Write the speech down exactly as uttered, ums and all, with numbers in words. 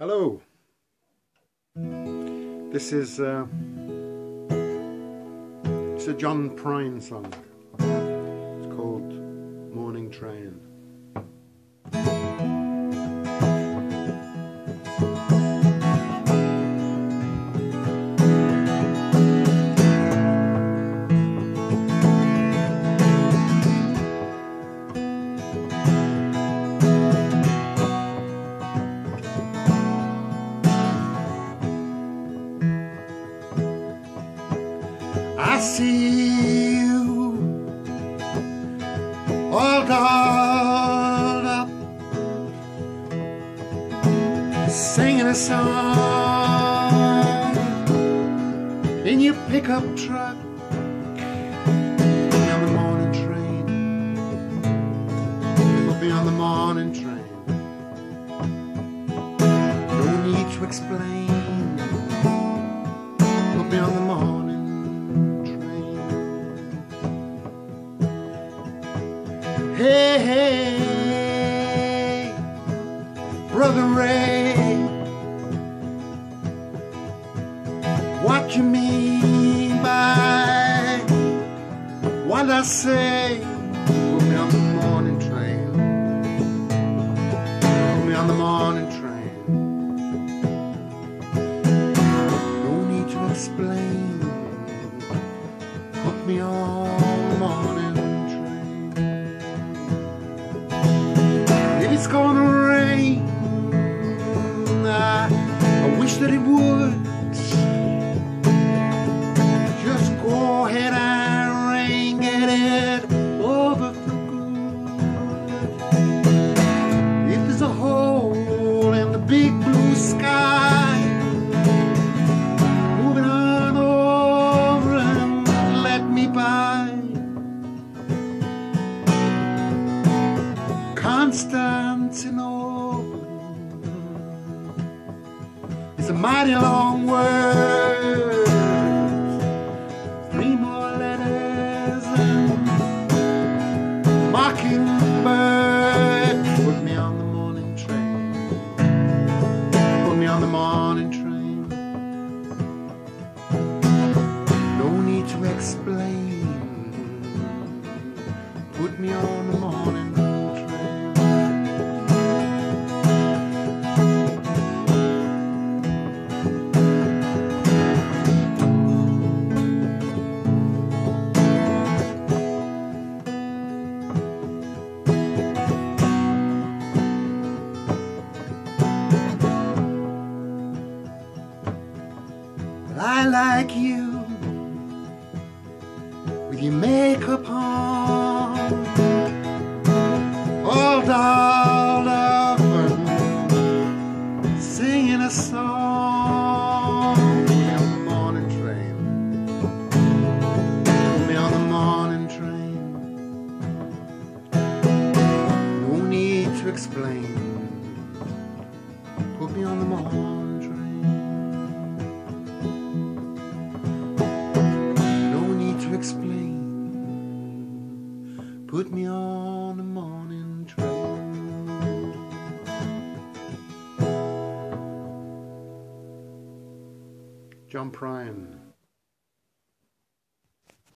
Hello, this is uh, it's a John Prine song. It's called Morning Train. I see you all dolled up, singing a song in your pickup truck. Put me on the morning train. Put me on the morning train. No need to explain. Put me on the morning. Hey, hey, Brother Ray, what you mean by what I say? Put me on the morning train. Put me on the morning train. No need to explain. Put me on the morning. It's gonna rain. I, I wish that it would. Just go ahead and rain, get it over for good. If there's a hole in the big blue sky, moving on over and let me by. Constantinople is a mighty long word. Three more letters and mockingbird. Put me on the morning train. Put me on the morning train. No need to explain. Put me on the morning train. I like you with your makeup on, all dolled up and singing a song. Put me on the morning train. Put me on the morning train. No need to explain. Put me on the morning train. Explain. Put me on the morning train. John Prine.